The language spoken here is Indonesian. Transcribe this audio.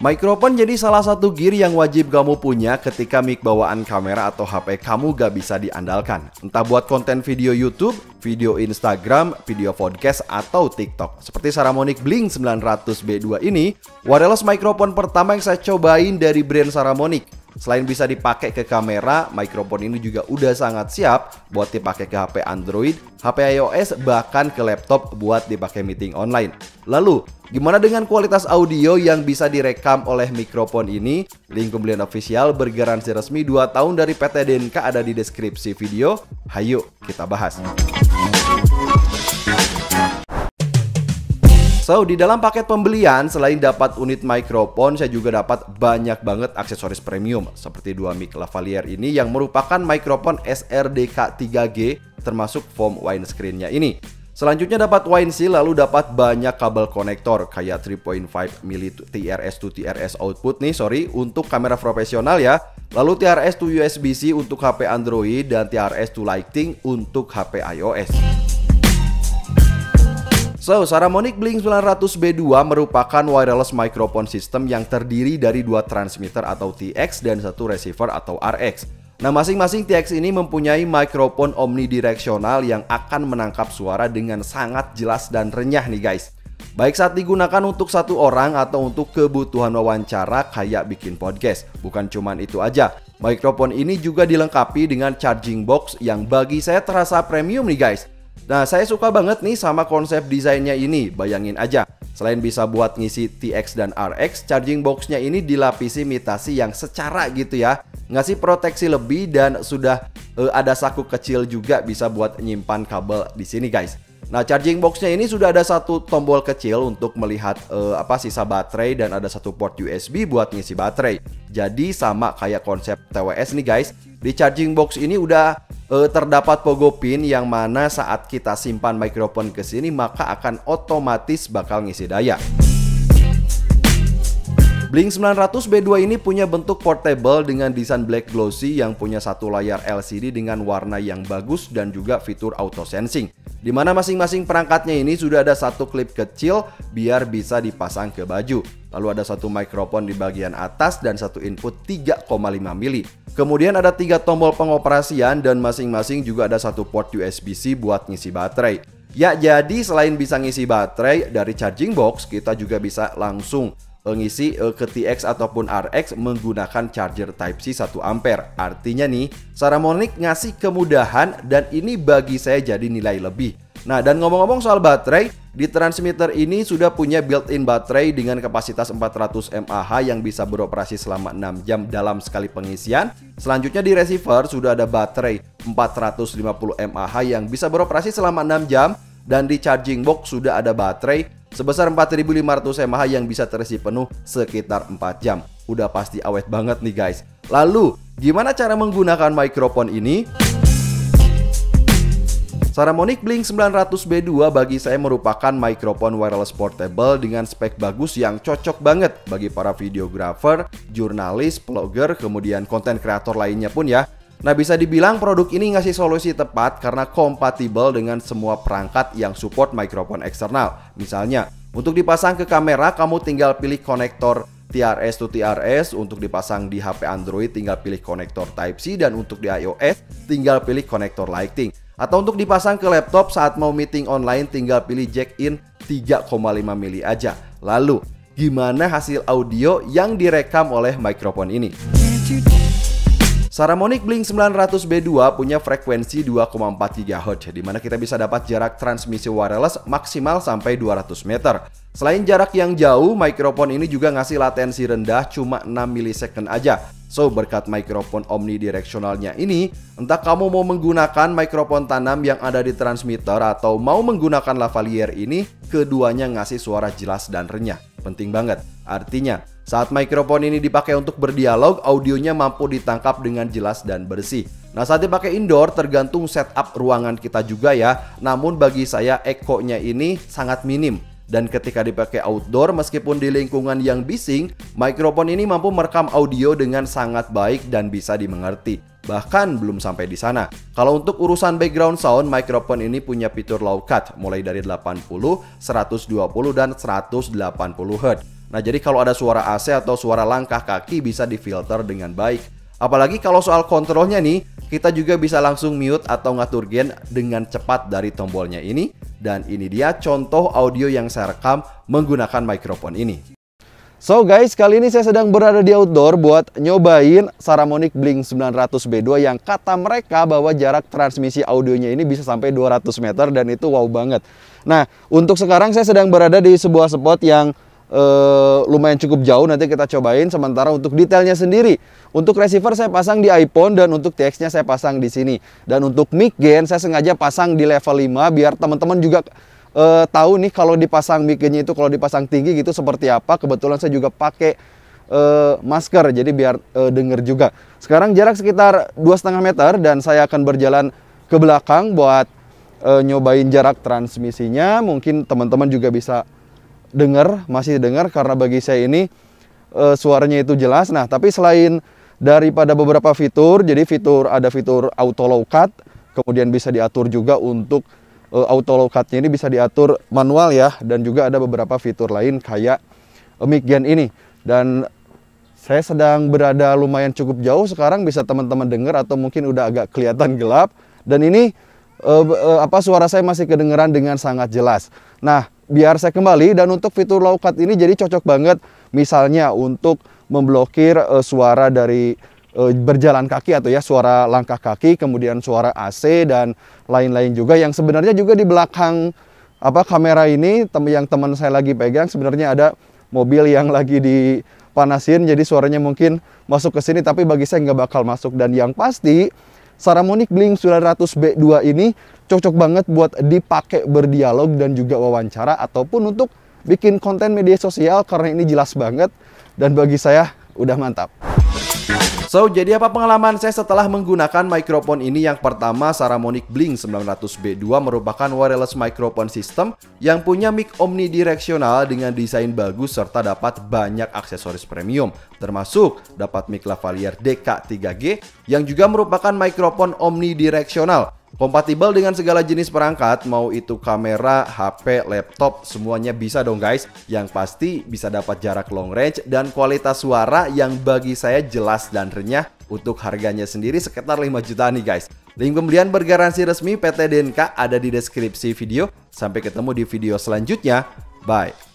Mikrofon jadi salah satu gear yang wajib kamu punya ketika mic bawaan kamera atau HP kamu gak bisa diandalkan. Entah buat konten video YouTube, video Instagram, video podcast, atau TikTok. Seperti Saramonic Blink 900B2 ini, wireless mikrofon pertama yang saya cobain dari brand Saramonic. Selain bisa dipakai ke kamera, mikrofon ini juga udah sangat siap buat dipakai ke HP Android, HP iOS, bahkan ke laptop buat dipakai meeting online. Lalu, gimana dengan kualitas audio yang bisa direkam oleh mikrofon ini? Link pembelian official bergaransi resmi 2 tahun dari PT DNK ada di deskripsi video. Hayo kita bahas. So, di dalam paket pembelian, selain dapat unit mikrofon, saya juga dapat banyak banget aksesoris premium. Seperti 2 mic lavalier ini yang merupakan mikrofon SRDK 3G, termasuk foam windscreen-nya ini. Selanjutnya dapat windshield, lalu dapat banyak kabel konektor kayak 3.5 mm TRS to TRS output untuk kamera profesional ya. Lalu TRS to USB-C untuk HP Android dan TRS to Lighting untuk HP iOS. So, Saramonic Blink 900B2 merupakan wireless microphone system yang terdiri dari 2 transmitter atau TX dan 1 receiver atau RX. Nah, masing-masing TX ini mempunyai mikrofon omnidireksional yang akan menangkap suara dengan sangat jelas dan renyah nih guys. Baik saat digunakan untuk satu orang atau untuk kebutuhan wawancara kayak bikin podcast. Bukan cuman itu aja, mikrofon ini juga dilengkapi dengan charging box yang bagi saya terasa premium nih guys. Nah, saya suka banget nih sama konsep desainnya ini. Bayangin aja, selain bisa buat ngisi TX dan RX, charging boxnya ini dilapisi imitasi yang secara gitu ya, ngasih proteksi lebih dan sudah ada saku kecil juga bisa buat nyimpan kabel di sini guys. Nah, charging boxnya ini sudah ada satu tombol kecil untuk melihat sisa baterai dan ada satu port USB buat ngisi baterai. Jadi sama kayak konsep TWS nih guys. Di charging box ini udah terdapat pogo pin yang mana saat kita simpan mikrofon ke sini maka akan otomatis bakal ngisi daya. Blink 900B2 ini punya bentuk portable dengan desain black glossy yang punya satu layar LCD dengan warna yang bagus dan juga fitur auto sensing. Di mana masing-masing perangkatnya ini sudah ada satu klip kecil biar bisa dipasang ke baju. Lalu ada satu mikrofon di bagian atas dan satu input 3,5 mili. Kemudian ada 3 tombol pengoperasian dan masing-masing juga ada satu port USB-C buat ngisi baterai. Ya, jadi selain bisa ngisi baterai dari charging box, kita juga bisa langsung ngisi ke TX ataupun RX menggunakan charger Type-C 1 ampere. Artinya nih, Saramonic ngasih kemudahan dan ini bagi saya jadi nilai lebih. Nah, dan ngomong-ngomong soal baterai, di transmitter ini sudah punya built-in baterai dengan kapasitas 400 mAh yang bisa beroperasi selama 6 jam dalam sekali pengisian. Selanjutnya di receiver sudah ada baterai 450 mAh yang bisa beroperasi selama 6 jam. Dan di charging box sudah ada baterai sebesar 4500 mAh yang bisa terisi penuh sekitar 4 jam. Udah pasti awet banget nih guys. Lalu, gimana cara menggunakan mikrofon ini? Saramonic Blink 900B2 bagi saya merupakan mikrofon wireless portable dengan spek bagus yang cocok banget bagi para videographer, jurnalis, vlogger, kemudian konten kreator lainnya pun ya. Nah, bisa dibilang produk ini ngasih solusi tepat karena kompatibel dengan semua perangkat yang support mikrofon eksternal. Misalnya, untuk dipasang ke kamera kamu tinggal pilih konektor TRS to TRS, untuk dipasang di HP Android tinggal pilih konektor Type-C, dan untuk di iOS tinggal pilih konektor Lighting. Atau untuk dipasang ke laptop saat mau meeting online tinggal pilih jack in 3,5 mili aja. Lalu, gimana hasil audio yang direkam oleh mikrofon ini? Saramonic Blink 900B2 punya frekuensi 2,4 GHz, di mana kita bisa dapat jarak transmisi wireless maksimal sampai 200 meter. Selain jarak yang jauh, mikrofon ini juga ngasih latensi rendah cuma 6 millisecond aja. So, berkat mikrofon omnidireksionalnya ini, entah kamu mau menggunakan mikrofon tanam yang ada di transmitter atau mau menggunakan lavalier ini, keduanya ngasih suara jelas dan renyah. Penting banget. Artinya, saat mikrofon ini dipakai untuk berdialog, audionya mampu ditangkap dengan jelas dan bersih. Nah, saat dipakai indoor tergantung setup ruangan kita juga ya. Namun bagi saya ekonya ini sangat minim. Dan ketika dipakai outdoor, meskipun di lingkungan yang bising, mikrofon ini mampu merekam audio dengan sangat baik dan bisa dimengerti. Bahkan belum sampai di sana. Kalau untuk urusan background sound, mikrofon ini punya fitur low cut mulai dari 80, 120 dan 180 Hz. Nah, jadi kalau ada suara AC atau suara langkah kaki bisa difilter dengan baik. Apalagi kalau soal kontrolnya nih, kita juga bisa langsung mute atau ngatur gain dengan cepat dari tombolnya ini. Dan ini dia contoh audio yang saya rekam menggunakan mikrofon ini. So guys, kali ini saya sedang berada di outdoor buat nyobain Saramonic Blink 900B2 yang kata mereka bahwa jarak transmisi audionya ini bisa sampai 200 meter dan itu wow banget. Nah, untuk sekarang saya sedang berada di sebuah spot yang lumayan cukup jauh, nanti kita cobain. Sementara untuk detailnya sendiri, untuk receiver saya pasang di iPhone dan untuk TX-nya saya pasang di sini. Dan untuk mic gain saya sengaja pasang di level 5 biar teman-teman juga tahu nih kalau dipasang mic-nya itu kalau dipasang tinggi gitu seperti apa. Kebetulan saya juga pakai masker jadi biar denger juga. Sekarang jarak sekitar 2,5 meter dan saya akan berjalan ke belakang buat nyobain jarak transmisinya. Mungkin teman-teman juga bisa masih dengar karena bagi saya ini suaranya itu jelas. Nah, tapi selain daripada beberapa fitur, jadi ada fitur auto low cut, kemudian bisa diatur juga untuk auto low cut-nya ini bisa diatur manual ya, dan juga ada beberapa fitur lain kayak mic gain ini. Dan saya sedang berada lumayan cukup jauh sekarang, bisa teman-teman dengar atau mungkin udah agak kelihatan gelap. Dan ini suara saya masih kedengeran dengan sangat jelas. Nah, biar saya kembali, dan untuk fitur low cut ini jadi cocok banget misalnya untuk memblokir suara dari berjalan kaki atau ya suara langkah kaki, kemudian suara AC dan lain-lain juga yang sebenarnya juga di belakang kamera ini yang teman saya lagi pegang sebenarnya ada mobil yang lagi dipanasin, jadi suaranya mungkin masuk ke sini tapi bagi saya nggak bakal masuk. Dan yang pasti Saramonic Blink 900B2 ini cocok banget buat dipakai berdialog dan juga wawancara ataupun untuk bikin konten media sosial karena ini jelas banget dan bagi saya udah mantap. So, jadi apa pengalaman saya setelah menggunakan mikrofon ini? Yang pertama, Saramonic Blink 900B2 merupakan wireless microphone system yang punya mic omnidirectional dengan desain bagus serta dapat banyak aksesoris premium, termasuk dapat mic lavalier DK3G yang juga merupakan mikrofon omnidirectional. Kompatibel dengan segala jenis perangkat, mau itu kamera, HP, laptop, semuanya bisa dong guys. Yang pasti bisa dapat jarak long range dan kualitas suara yang bagi saya jelas dan renyah. Untuk harganya sendiri sekitar 5 jutaan nih guys. Link pembelian bergaransi resmi PT DNK ada di deskripsi video. Sampai ketemu di video selanjutnya. Bye.